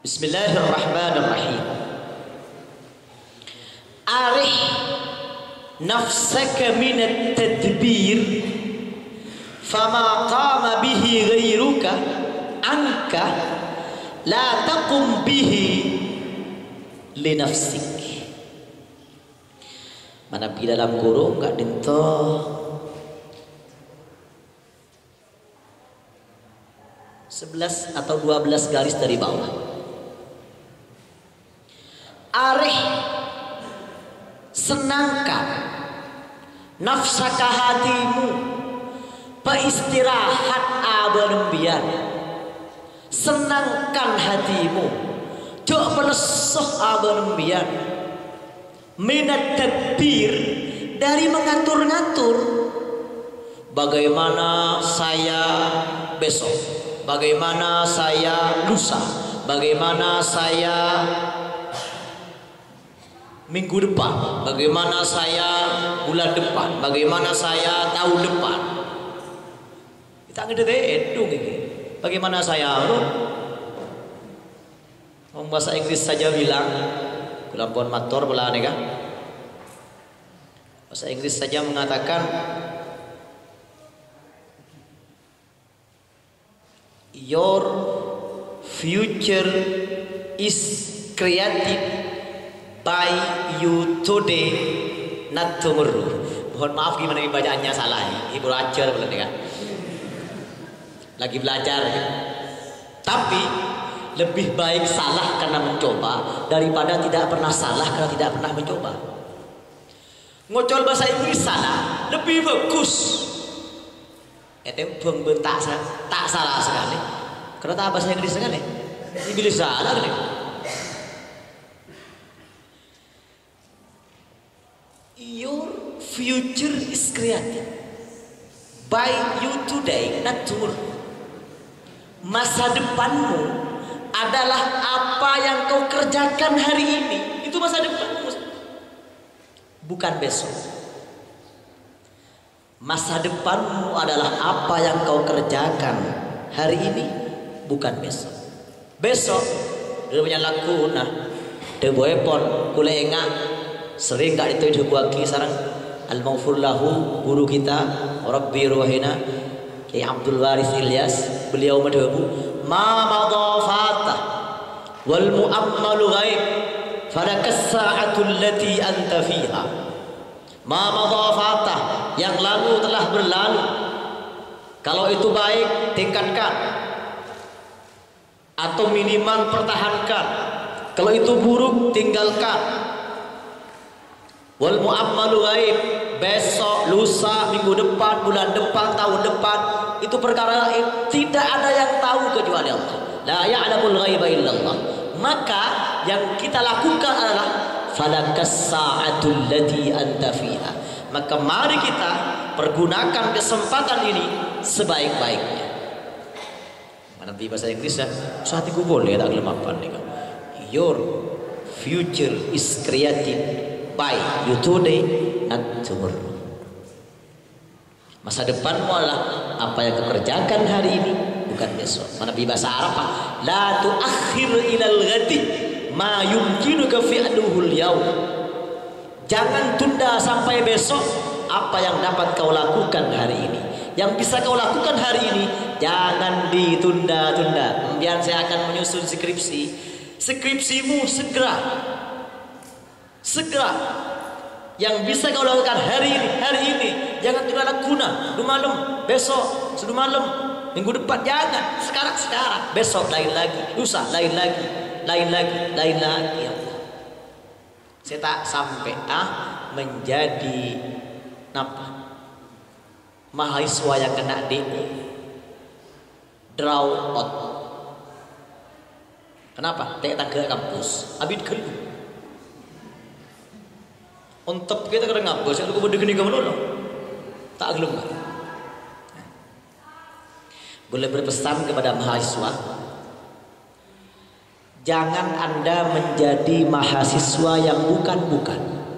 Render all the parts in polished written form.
Bismillahirrahmanirrahim. Arih nafsaka minat tadbir fama qama bihi ghairuka anka la taqum bihi li nafsik. Mana di dalam kurung enggak dinto 11 atau 12 garis dari bawah. Arih senangkan nafsaka hatimu peistirahat abanembian, senangkan hatimu jok penesuh abanembian minat tadbir dari mengatur-ngatur bagaimana saya besok, bagaimana saya lusa, bagaimana saya minggu depan, bagaimana saya bulan depan, bagaimana saya tahun depan. Kita ngede edung ini. Bagaimana saya ngomong bahasa Inggris saja bilang, kulampun matur pula nih kan. Bahasa Inggris saja mengatakan your future is created by you today, not tomorrow. Mohon maaf gimana bacaannya salah. Ibu belajar belum kan? Lagi belajar kan? Tapi lebih baik salah karena mencoba daripada tidak pernah salah karena tidak pernah mencoba. Ngocol bahasa Inggris salah lebih bagus. Bang tak salah sekali. Karena tak bahasa Inggris sekali. Inggris salah kan? Your future is created by you today, not tomorrow. Masa depanmu adalah apa yang kau kerjakan hari ini. Itu masa depanmu, bukan besok. Masa depanmu adalah apa yang kau kerjakan hari ini, bukan besok. Besok dia punya laku nah dia boepon kulenga sering gak itu dibuaki sarang al-maghfur lahu guru kita Rabbi Ruhina Kiai Abdul Waris Ilyas, beliau madhabu ma madafata wal mu'ammalu ghaib falakas sa'atu allati anta fiha. Ma madafata yang lalu telah berlalu, kalau itu baik tingkatkan atau minimal pertahankan, kalau itu buruk tinggalkan. Wal mu'ammalu ghaib, besok, lusa, minggu depan, bulan depan, tahun depan, itu perkara gaib, tidak ada yang tahu kecuali Allah. La ya'lamul ghaiba illallah. Maka yang kita lakukan adalah falakas sa'atul lati anta fiha. Maka mari kita pergunakan kesempatan ini sebaik-baiknya. Nanti bahasa Inggris ya, saat itu boleh tak lemapan nih kan. Your future is created by you today, not tomorrow. Masa depanmu adalah apa yang kau kerjakan hari ini, bukan besok. Mana bahasa Arab Pak? La tuakhir ilal ghadi ma yumkinuka fi'luhul yaum. Jangan tunda sampai besok apa yang dapat kau lakukan hari ini. Yang bisa kau lakukan hari ini jangan ditunda-tunda. Kemudian saya akan menyusun skripsi. Skripsimu segera. Yang bisa kau lakukan hari ini, jangan tunda guna, du malam, besok, sudah malam, minggu depan jangan, sekarang, besok lain lagi, lusa lain lagi. Ya Allah. Saya tak sampai menjadi mahasiswa yang kena DO, draw out. Kenapa? Tak ke kampus, abid kelu. Untuk kita kena ngapa? Saya lupa begini kamu dulu. Tak gelum. Boleh berpesan kepada mahasiswa, jangan Anda menjadi mahasiswa yang bukan-bukan.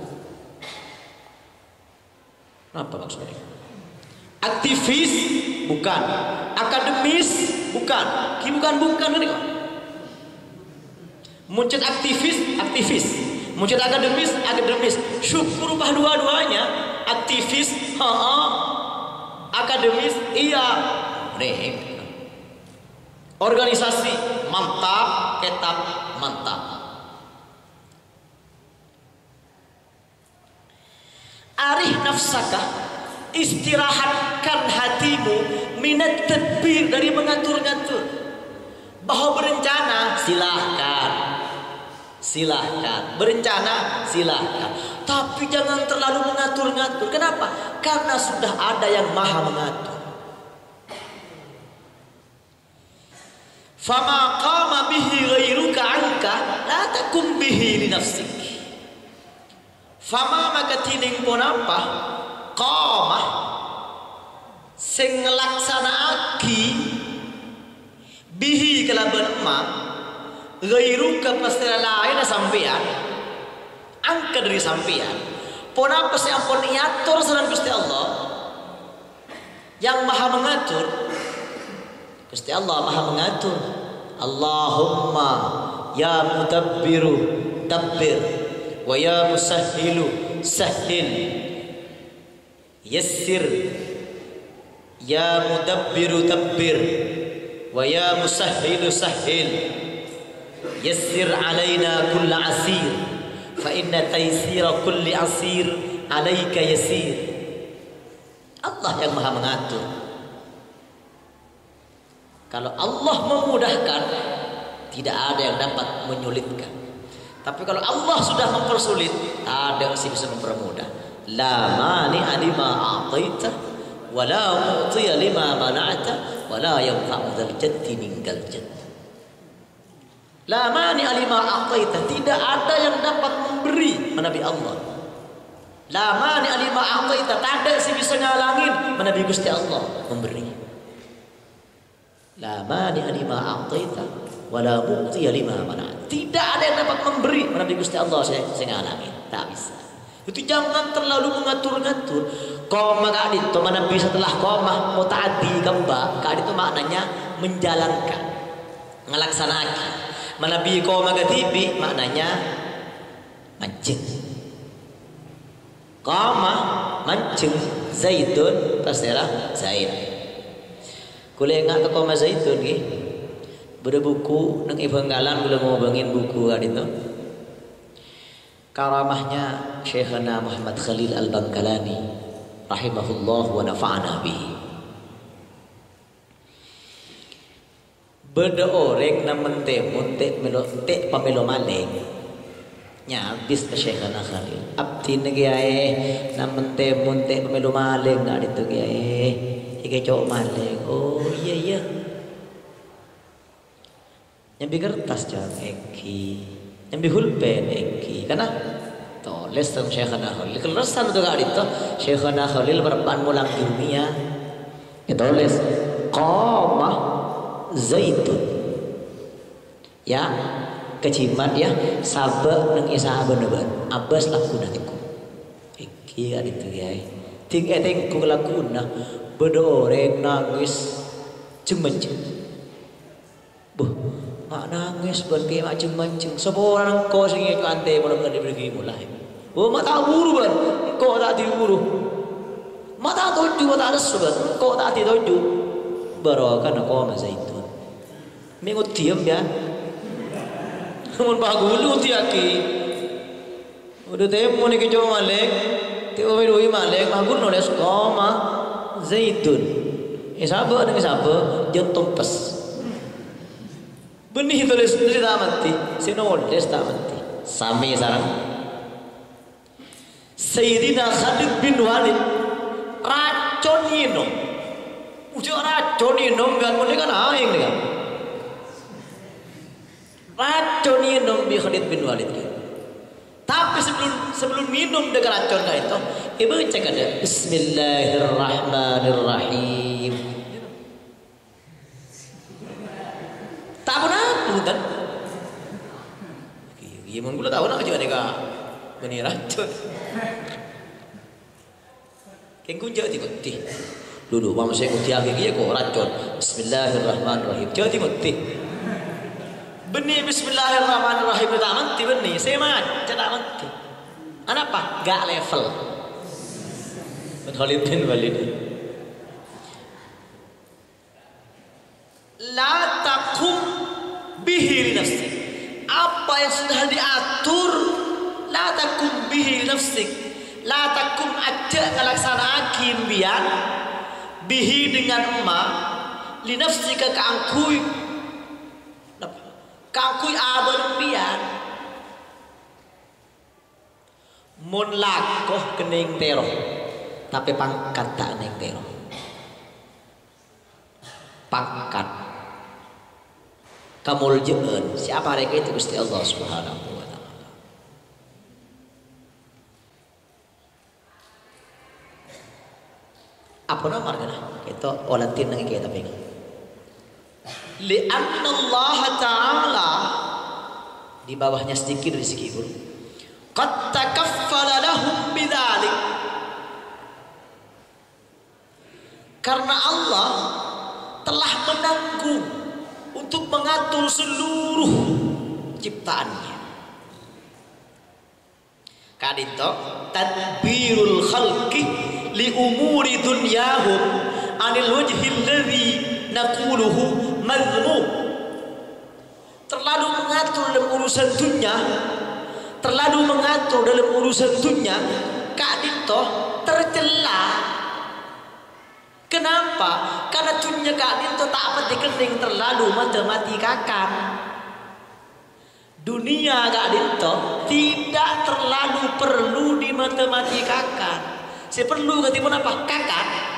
Apa maksudnya? Aktivis bukan, akademis bukan, bukan ini kok. Muncul aktivis, aktivis. Muncul akademis, akademis. Syukur rubah dua-duanya. Aktivis, akademis, iya. Nih. Organisasi, mantap, ketap, mantap. Arih nafsaka, istirahatkan hatimu minat tadbir, dari mengatur-ngatur. Bahwa berencana silahkan, silahkan. Berencana silahkan, tapi jangan terlalu mengatur-ngatur. Kenapa? Karena sudah ada yang maha mengatur. Fama qama bihi ghairuka anka la takum bihi li nafsik. Fama maka tining pun apa qama sing nglaksanakaké bihi kalaban ma ghairuka pasira lain sampean angka dari sampean pun apa sing ampun iatur saran Gusti Allah yang maha mengatur. Gusti Allah maha mengatur. Allahumma ya mudabbiru dabbir wa ya musahhilu sahhil yassir ya mudabbiru dabbir wa ya musahhilu sahhil yassir alaina kulla asir fa inna taysira kulli asir alaika yasir. Allah yang maha mengatur. Kalau Allah memudahkan, tidak ada yang dapat menyulitkan. Tapi kalau Allah sudah mempersulit, tak ada yang bisa mempermudah. La mani'a lima a'taita wa la mu'tiya lima mana'ta wa la yanfa'u dzal jaddi mingal jadd. La mani'a lima a'taita, tidak ada yang dapat memberi menabi Allah. La mani'a lima a'taita, tak ada yang bisa ngalangin menabi Gusti Allah memberi. La mani'a lima a'taita wa la mu'tiya lima mana'ta. Tidak ada yang dapat memberi menabi Gusti Allah saya ngalamin, tak bisa. Itu jangan terlalu mengatur-ngatur. Qoma ka itu manabi setelah qoma mutaaddi gamba, ka itu maknanya menjalankan, ngelaksanakan. Manabi qoma katibi maknanya mancing. Qoma mancing, zaidun tasirah zaid. Kule ngak ke koma zaitun nggih. Beda buku nang ibanggalan kula mau bangin buku kan itu. Karamahnya Syekhana Muhammad Khalil Al-Bangkalani rahimahullah wa nafa'ana bihi. Beda orang namen munte melo te pamelo maling. Nya habis ke Syekhana Khalil. Abdi nagi ae namen munte pamelo maling gak itu ae. Ika cowok maling. Oh iya iya. Nyambi kertas jangan eki. Nyambi hulpen eki. Karena tulis tentang Syekhana Khalil. Kelesan itu kali itu Syekhana Khalil berpan mulang dunia. Tulis qama zaitun. Ya kecimat ya sabar nang isa bener-bener. Abbas lakunatiku. Eki kali itu ya. Ting ku lakuna. Bedoreng nangis cemeceng. Buh, mak nangis berke mak cemeceng. Seorang kau sing itu ante mula-mula diberi mulai. Oh, mak tak buru ban. Kau tak diburu. Mak tak tuju, mak tak nesu ban. Kau tak dituju. Barokan aku sama zaitun. Minggu diam ya. Mun bagulu tiaki. Udah temu ni kejo malek. Teu wedoi malek bagus nulis koma zaitun. Isaba dengan isaba dia tumpes. Benih tulis tak mati. Sinoles tak mati. Sami sarang. Sayyidina Khalid bin Walid racun minum. Ujo racun minum kan mulai kan aing kan. Racun minum bi Khalid bin Walid kan. Tapi sebelum minum dengan racun itu, ibu cek ada Bismillahirrahmanirrahim. Tak pun aku kan? Gimana gula tahu nak juga deka benih racun. Kengku jadi mati. Dulu mama saya kuti lagi dia kok racun. Bismillahirrahmanirrahim. Jadi mati. Benih bismillahirrahmanirrahim tak menti benih. Saya mah tak menti. Kenapa? Gak level. Ben Khalid bin Walid. La takum bihi li nafsik. Apa yang sudah diatur, la takum bihi li nafsik. La takum aja ngalaksanakan bian bihi dengan emak li nafsika kaangkui. Kaangkui abon bian. Mun lakoh kening teroh, tapi pangkat tak neng teroh. Pangkat kamuljaan siapa mereka itu Gusti Allah Subhanahu wa taala. Apa nomor kana? Kita olantin nang kita pengen. Li'anna Allah Ta'ala di bawahnya sedikit dari segi huruf. Qad takaffala lahum bidzalik. Karena Allah telah menanggung untuk mengatur seluruh ciptaannya. Kadito tadbirul khalqi li umuri dunyahum anil wajhi alladhi naquluhu mazmum. Terlalu mengatur dalam urusan dunia, terlalu mengatur dalam urusan dunia, kadito tercela. Kenapa? Karena dunia kadito tak apa dikening terlalu matematikakan. Dunia kadito tidak terlalu perlu dimatematika. Saya perlu ketipun apa? Kakak.